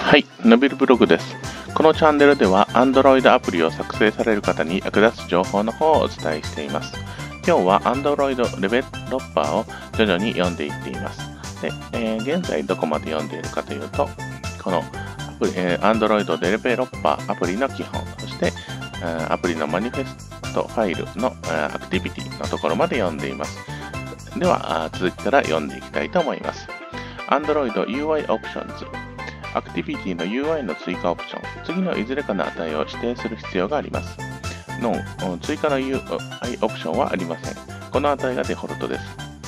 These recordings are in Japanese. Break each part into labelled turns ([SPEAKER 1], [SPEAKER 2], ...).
[SPEAKER 1] はい、のびるブログです。このチャンネルでは Android アプリを作成される方に役立つ情報の方をお伝えしています。今日は Android デベロッパーを徐々に読んでいっています。で現在どこまで読んでいるかというと、このAndroid デベロッパーアプリの基本、そしてアプリのマニフェストファイルのアクティビティのところまで読んでいます。では続きから読んでいきたいと思います。Android UI Optionsアクティビティの UI の追加オプション、次のいずれかの値を指定する必要があります。追加の UI オプションはありません。この値がデフォルトです。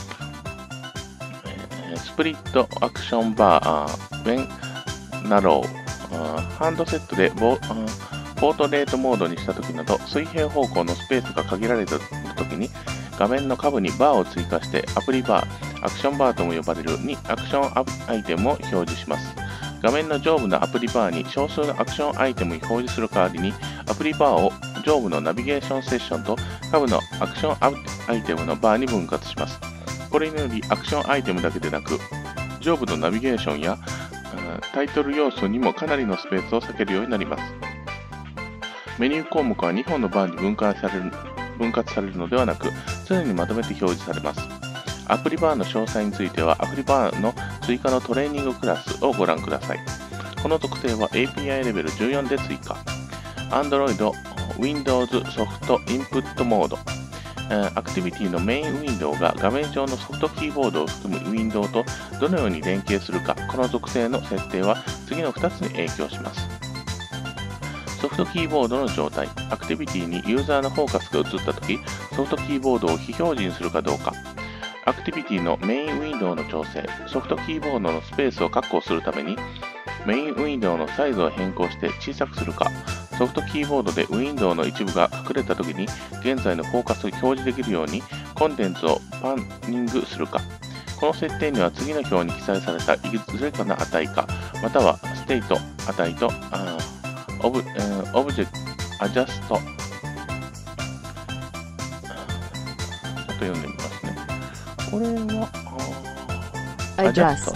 [SPEAKER 1] スプリットアクションバー、when narrow、ハンドセットでポートレートモードにしたときなど、水平方向のスペースが限られたときに、画面の下部にバーを追加して、アプリバー、アクションバーとも呼ばれるにアクションアイテムを表示します。画面の上部のアプリバーに少数のアクションアイテムを表示する代わりに、アプリバーを上部のナビゲーションセッションと下部のアクションアイテムのバーに分割します。これによりアクションアイテムだけでなく、上部のナビゲーションやタイトル要素にもかなりのスペースを避けるようになります。メニュー項目は2本のバーに分割されるのではなく、常にまとめて表示されます。アプリバーの詳細については、アプリバーの追加のトレーニングクラスをご覧ください。この特性は API レベル14で追加。Android Windows ソフトインプットモード。アクティビティのメインウィンドウが画面上のソフトキーボードを含むウィンドウとどのように連携するか、この属性の設定は次の2つに影響します。ソフトキーボードの状態。アクティビティにユーザーのフォーカスが移ったとき、ソフトキーボードを非表示にするかどうか。アクティビティのメインウィンドウの調整。ソフトキーボードのスペースを確保するために、メインウィンドウのサイズを変更して小さくするか、ソフトキーボードでウィンドウの一部が隠れたときに、現在のフォーカスを表示できるように、コンテンツをパンニングするか。この設定には次の表に記載されたいずれかの値か、またはステート値とオブジェアジャスト。ちょっと読んでみますね。これはアジャスト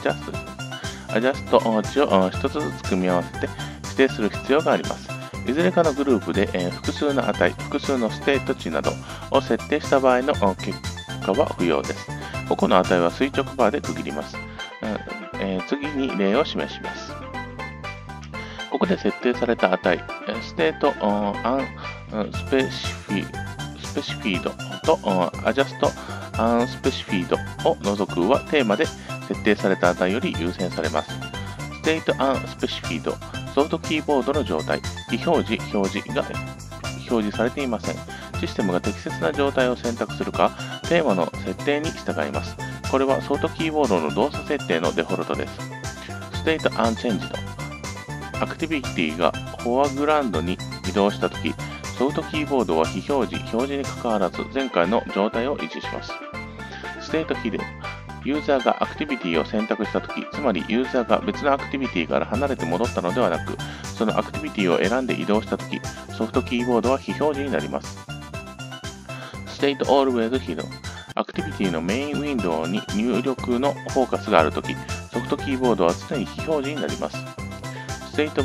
[SPEAKER 1] 値を一つずつ組み合わせて指定する必要があります。いずれかのグループで複数の値、複数のステート値などを設定した場合の結果は不要です。個々の値は垂直バーで区切ります。次に例を示します。ここで設定された値、ステートアンスペシフィードとアジャストアンスペシフィードを除くはテーマで設定された値より優先されます。ステートアンスペシフィード、ソフトキーボードの状態、非表示が表示されていません。システムが適切な状態を選択するか、テーマの設定に従います。これはソフトキーボードの動作設定のデフォルトです。ステートアンチェンジド、アクティビティがフォアグラウンドに移動したとき、ソフトキーボードは非表示にかかわらず前回の状態を維持します。ステートヒデン、ユーザーがアクティビティを選択したとき、つまりユーザーが別のアクティビティから離れて戻ったのではなく、そのアクティビティを選んで移動したとき、ソフトキーボードは非表示になります。ステート always hidden、アクティビティのメインウィンドウに入力のフォーカスがあるとき、ソフトキーボードは常に非表示になります。ステート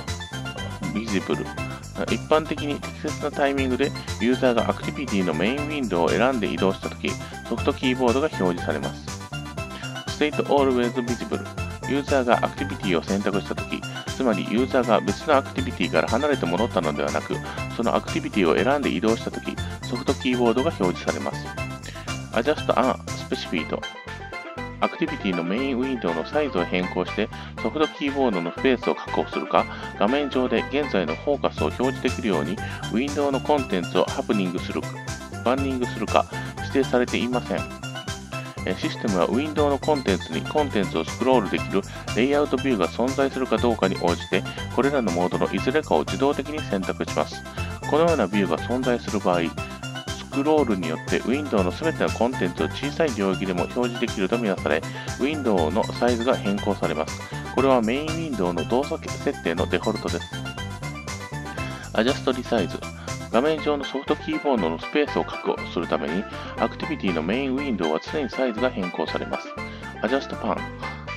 [SPEAKER 1] visible、一般的に適切なタイミングでユーザーがアクティビティのメインウィンドウを選んで移動したとき、ソフトキーボードが表示されます。State Always Visible、ユーザーがアクティビティを選択したとき、つまりユーザーが別のアクティビティから離れて戻ったのではなく、そのアクティビティを選んで移動したとき、ソフトキーボードが表示されます。Adjust Unspecified、アクティビティのメインウィンドウのサイズを変更してソフトキーボードのスペースを確保するか、画面上で現在のフォーカスを表示できるようにウィンドウのコンテンツをバンニングするか指定されていません。システムはウィンドウのコンテンツにコンテンツをスクロールできるレイアウトビューが存在するかどうかに応じて、これらのモードのいずれかを自動的に選択します。このようなビューが存在する場合、スクロールによってウィンドウのすべてのコンテンツを小さい領域でも表示できるとみなされ、ウィンドウのサイズが変更されます。これはメインウィンドウの動作設定のデフォルトです。アジャストリサイズ、画面上のソフトキーボードのスペースを確保するために、アクティビティのメインウィンドウは常にサイズが変更されます。アジャストパン、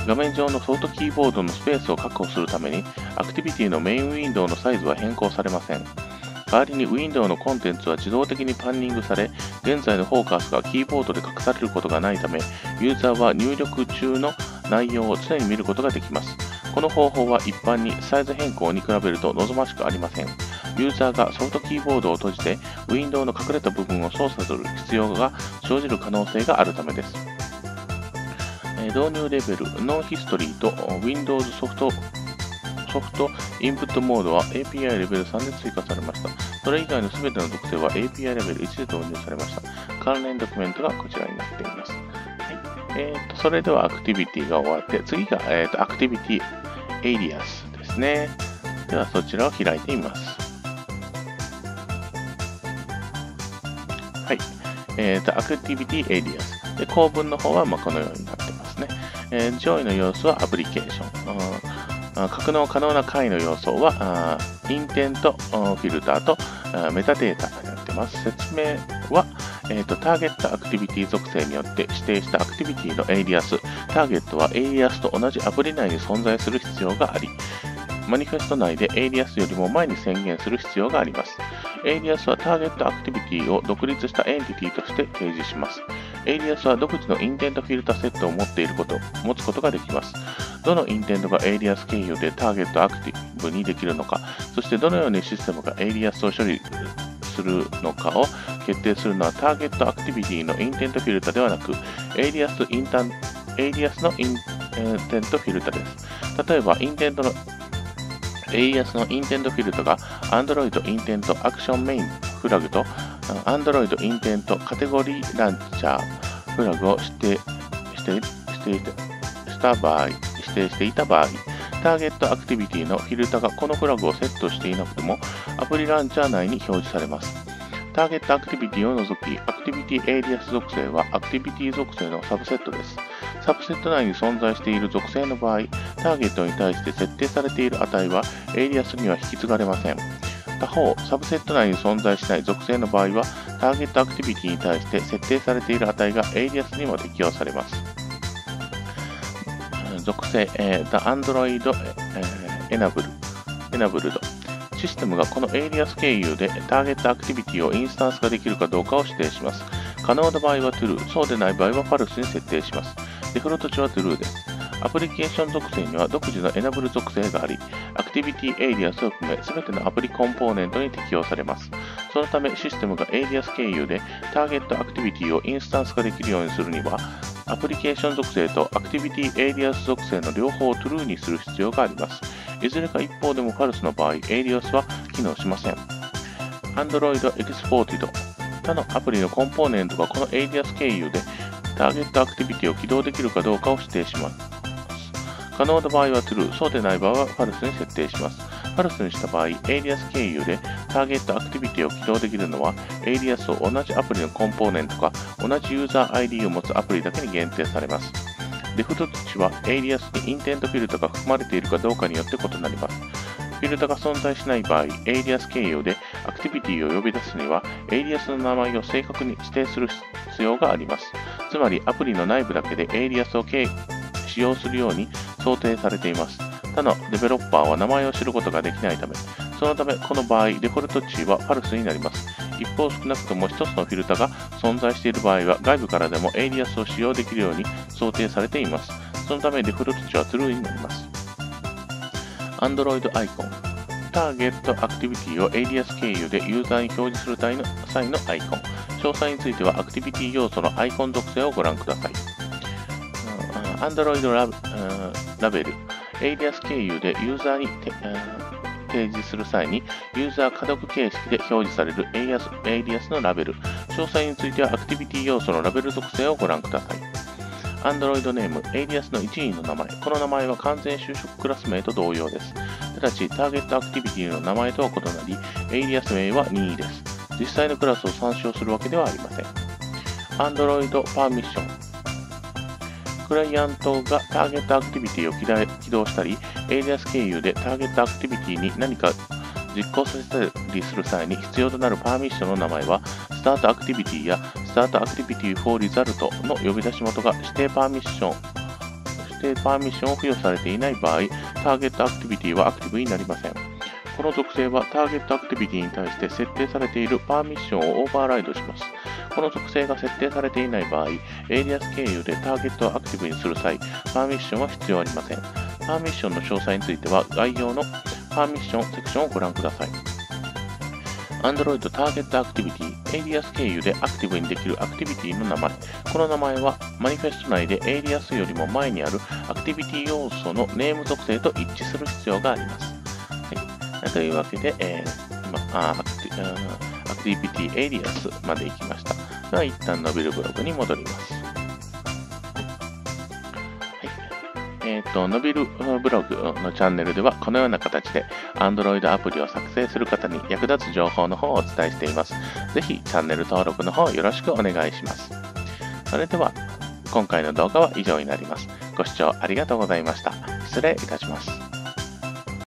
[SPEAKER 1] 画面上のソフトキーボードのスペースを確保するために、アクティビティのメインウィンドウのサイズは変更されません。代わりにウィンドウのコンテンツは自動的にパンニングされ、現在のフォーカスがキーボードで隠されることがないため、ユーザーは入力中の内容を常に見ることができます。この方法は一般にサイズ変更に比べると望ましくありません。ユーザーがソフトキーボードを閉じて、ウィンドウの隠れた部分を操作する必要が生じる可能性があるためです。導入レベル、ノンヒストリーと Windows ソフトインプットモードは API レベル3で追加されました。それ以外の全ての特性は API レベル1で導入されました。関連ドキュメントがこちらになっています。それではアクティビティが終わって、次が、アクティビティエイリアスですね。ではそちらを開いてみます。はい。アクティビティエイリアス。で、構文の方はこのようになってますね。上位の要素はアプリケーション。格納可能な解の要素は、インテント、フィルターとメタデータになっています。説明は、ターゲットアクティビティ属性によって指定したアクティビティのエイリアス、ターゲットはエイリアスと同じアプリ内に存在する必要があり、マニフェスト内でエイリアスよりも前に宣言する必要があります。エイリアスはターゲットアクティビティを独立したエンティティとして提示します。エイリアスは独自のインテントフィルタセットを持つことができます。どのインテントがエイリアス経由でターゲットアクティブにできるのか、そしてどのようにシステムがエイリアスを処理するのかを決定するのはターゲットアクティビティのインテントフィルタではなく、エイリアスのインテントフィルタです。例えば、エイリアスのインテントフィルタが Android インテントアクションメインフラグと Android インテントカテゴリーランチャーフラグを指定していた場合、ターゲットアクティビティのフィルタがこのフラグをセットしていなくてもアプリランチャー内に表示されます。ターゲットアクティビティを除き、アクティビティエイリアス属性はアクティビティ属性のサブセットです。サブセット内に存在している属性の場合、ターゲットに対して設定されている値はエイリアスには引き継がれません。他方、サブセット内に存在しない属性の場合は、ターゲットアクティビティに対して設定されている値がエイリアスにも適用されます。属性、The Android Enabled。システムがこのエイリアス経由でターゲットアクティビティをインスタンス化できるかどうかを指定します。可能な場合は True、そうでない場合は False に設定します。デフォルト値は True です。アプリケーション属性には独自の Enable 属性があり、アクティビティエイリアスを含め全てのアプリコンポーネントに適用されます。そのためシステムがエイリアス経由でターゲットアクティビティをインスタンス化できるようにするには、アプリケーション属性とアクティビティエイリアス属性の両方を True にする必要があります。いずれか一方でも False の場合、エイリアスは機能しません。Android Exported。他のアプリのコンポーネントがこのエイリアス経由でターゲットアクティビティを起動できるかどうかを指定します。可能な場合は True、そうでない場合は False に設定します。False にした場合、エイリアス経由でターゲットアクティビティを起動できるのは、エイリアスを同じアプリのコンポーネントか同じユーザー ID を持つアプリだけに限定されます。デフォルト値はエイリアスにインテントフィルタが含まれているかどうかによって異なります。フィルタが存在しない場合、エイリアス経由でアクティビティを呼び出すには、エイリアスの名前を正確に指定する必要があります。つまり、アプリの内部だけでエイリアスを使用するように想定されています。他のデベロッパーは名前を知ることができないため、そのため、この場合、デフォルト値は False になります。一方、少なくとも一つのフィルタが存在している場合は、外部からでもエイリアスを使用できるように想定されています。そのため、デフォルト値は True になります。Android アイコン。ターゲットアクティビティをエイリアス経由でユーザーに表示する際のアイコン。詳細についてはアクティビティ要素のアイコン属性をご覧ください。Android ラベル。エイリアス経由でユーザーに提示する際にユーザー可読形式で表示されるエイリアスのラベル。詳細についてはアクティビティ要素のラベル属性をご覧ください。Android ネーム、エイリアスの一員の名前。この名前は完全就職クラス名と同様です。ただし、ターゲットアクティビティの名前とは異なり、エイリアス名は任意です。実際のクラスを参照するわけではありません。Android パーミッション。クライアントがターゲットアクティビティを起動したり、エイリアス経由でターゲットアクティビティに何か実行させたりする際に必要となるパーミッションの名前は、スタートアクティビティやスタートアクティビティ for result の呼び出し元が指定パーミッション定パーミッションを付与されていない場合、ターゲットアクティビティはアクティブになりません。この属性はターゲットアクティビティに対して設定されているパーミッションをオーバーライドします。この属性が設定されていない場合、エイリアス経由でターゲットをアクティブにする際、パーミッションは必要ありません。パーミッションの詳細については概要のパーミッションセクションをご覧ください。Android ターゲットアクティビティ、エイリアス経由でアクティブにできるアクティビティの名前。この名前はマニフェスト内でエイリアスよりも前にあるアクティビティ要素のネーム属性と一致する必要があります。はい、というわけで、今アクティビティエイリアスまで行きました。では一旦伸びるブログに戻ります。伸びるブログのチャンネルではこのような形で Android アプリを作成する方に役立つ情報の方をお伝えしています。ぜひチャンネル登録の方よろしくお願いします。それでは今回の動画は以上になります。ご視聴ありがとうございました。失礼いたします。